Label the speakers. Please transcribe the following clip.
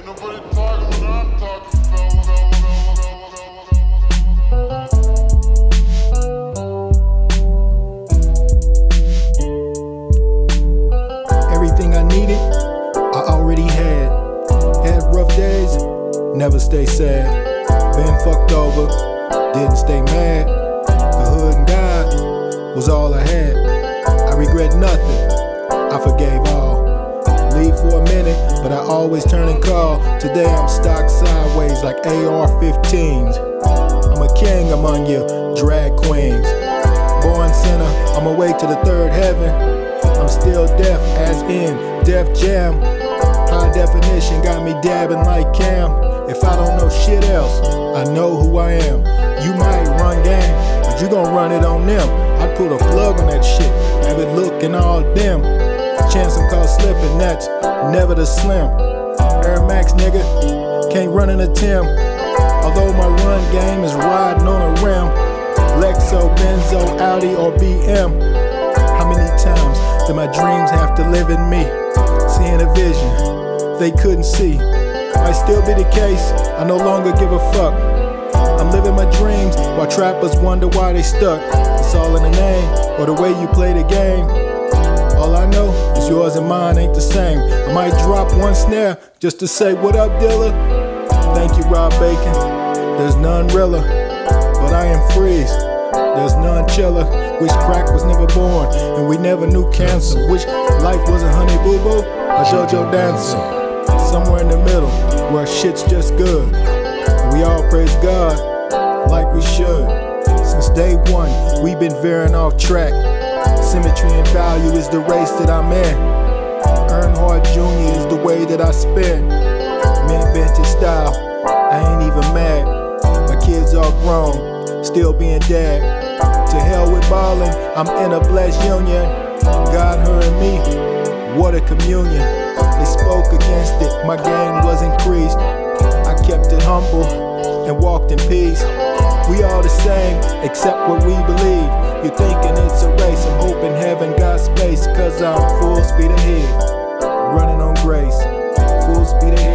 Speaker 1: Ain't nobody talking when I'm talking,
Speaker 2: Everything I needed, I already had. Had rough days, never stay sad. Been fucked over, didn't stay mad. The hood and God was all I had. I regret nothing, I forgave all. Leave for a minute, but I always turn and call. Today I'm stocked sideways like AR-15s. I'm a king among you drag queens. Born sinner, on my way to the third heaven. I'm still deaf as in Def Jam. High definition got me dabbing like Cam. If I don't know shit else, I know who I am. You might run game, but you gon' run it on them. I'd pull a plug on that shit, have it looking all dim. Chance I'm caught slipping, that's never the slim. Air Max nigga, can't run in a Tim. Although my run game is riding on a rim. Lexo, Benzo, Audi or BM. How many times did my dreams have to live in me? Seeing a vision they couldn't see. Might still be the case, I no longer give a fuck. I'm living my dreams while trappers wonder why they stuck. It's all in the name or the way you play the game. All I know is yours and mine ain't the same. I might drop one snare just to say what up, Dilla. Thank you, Rob Bacon. There's none realer, but I am freeze. There's none chiller. Wish crack was never born and we never knew cancer. Wish life wasn't Honey Boo Boo or JoJo dancing. Somewhere in the middle where shit's just good. And we all praise God like we should. Since day one, we've been veering off track. Symmetry and value is the race that I'm in. Earnhardt Jr. is the way that I spin. Mint vintage style, I ain't even mad. My kids are grown, still being dad. To hell with ballin', I'm in a blessed union. God heard me, what a communion. They spoke against it, my game was increased. I kept it humble and walked in peace. We all the same, except what we believe. You're thinking it's a race, I'm hoping heaven got space. Cause I'm full speed ahead, running on grace. Full speed ahead.